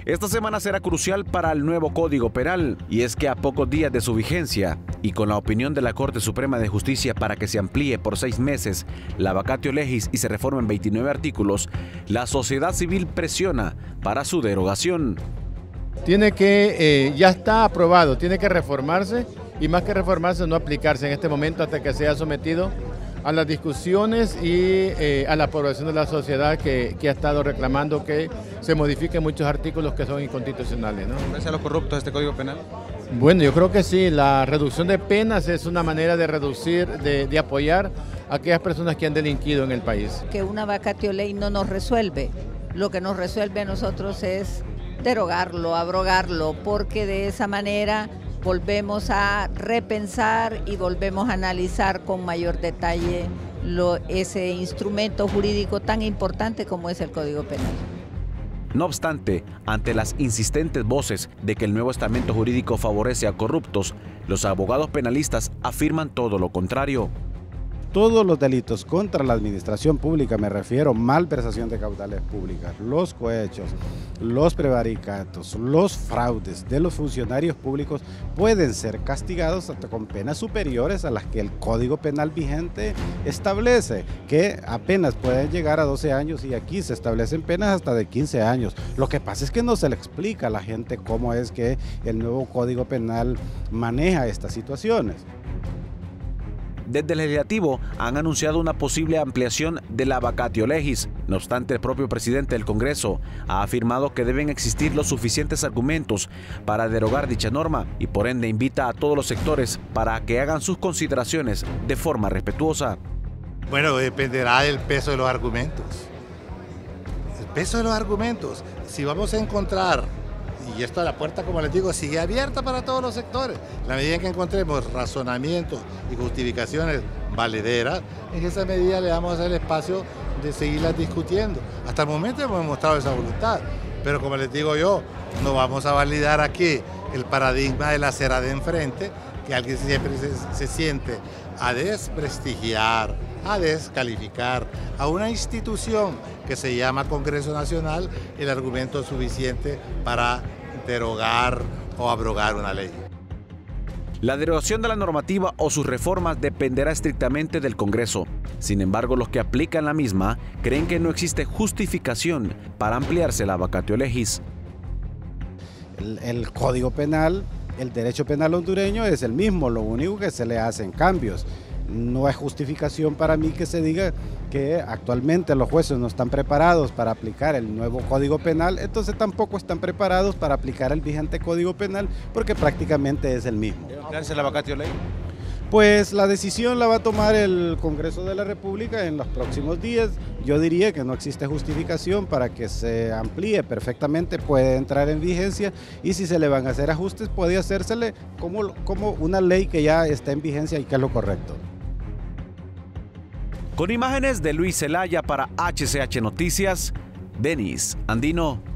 Esta semana será crucial para el nuevo Código Penal, y es que a pocos días de su vigencia, y con la opinión de la Corte Suprema de Justicia para que se amplíe por 6 meses la vacatio legis y se reformen 29 artículos, la sociedad civil presiona para su derogación. Tiene que, ya está aprobado, tiene que reformarse y más que reformarse, no aplicarse en este momento hasta que sea sometido a las discusiones y a la aprobación de la sociedad que ha estado reclamando que se modifiquen muchos artículos que son inconstitucionales, ¿no? ¿Parece a los corruptos este Código Penal? Bueno, yo creo que sí, la reducción de penas es una manera de reducir, de apoyar a aquellas personas que han delinquido en el país. Que una vacatio ley no nos resuelve, lo que nos resuelve a nosotros es derogarlo, abrogarlo, porque de esa manera volvemos a repensar y volvemos a analizar con mayor detalle ese instrumento jurídico tan importante como es el Código Penal. No obstante, ante las insistentes voces de que el nuevo estamento jurídico favorece a corruptos, los abogados penalistas afirman todo lo contrario. Todos los delitos contra la administración pública, me refiero, malversación de caudales públicas, los cohechos, los prevaricatos, los fraudes de los funcionarios públicos pueden ser castigados hasta con penas superiores a las que el Código Penal vigente establece, que apenas pueden llegar a 12 años y aquí se establecen penas hasta de 15 años. Lo que pasa es que no se le explica a la gente cómo es que el nuevo Código Penal maneja estas situaciones. Desde el Legislativo han anunciado una posible ampliación de la vacatio legis. No obstante, el propio presidente del Congreso ha afirmado que deben existir los suficientes argumentos para derogar dicha norma y por ende invita a todos los sectores para que hagan sus consideraciones de forma respetuosa. Bueno, dependerá del peso de los argumentos. El peso de los argumentos. Si vamos a encontrar, y esto a la puerta, como les digo, sigue abierta para todos los sectores. En la medida en que encontremos razonamientos y justificaciones valederas, en esa medida le damos el espacio de seguirlas discutiendo. Hasta el momento hemos mostrado esa voluntad, pero como les digo yo, no vamos a validar aquí el paradigma de la acera de enfrente, que alguien siempre se siente a desprestigiar, a descalificar a una institución que se llama Congreso Nacional el argumento suficiente para derogar o abrogar una ley. La derogación de la normativa o sus reformas dependerá estrictamente del Congreso. Sin embargo, los que aplican la misma creen que no existe justificación para ampliarse la vacatio legis. El Código Penal, el derecho penal hondureño es el mismo, lo único que se le hacen cambios. No hay justificación para mí que se diga que actualmente los jueces no están preparados para aplicar el nuevo Código Penal, entonces tampoco están preparados para aplicar el vigente Código Penal porque prácticamente es el mismo. ¿Debe ampliarse la vacatio ley? Pues la decisión la va a tomar el Congreso de la República en los próximos días. Yo diría que no existe justificación para que se amplíe perfectamente, puede entrar en vigencia y si se le van a hacer ajustes puede hacérsele como una ley que ya está en vigencia y que es lo correcto. Con imágenes de Luis Zelaya para HCH Noticias, Denis Andino.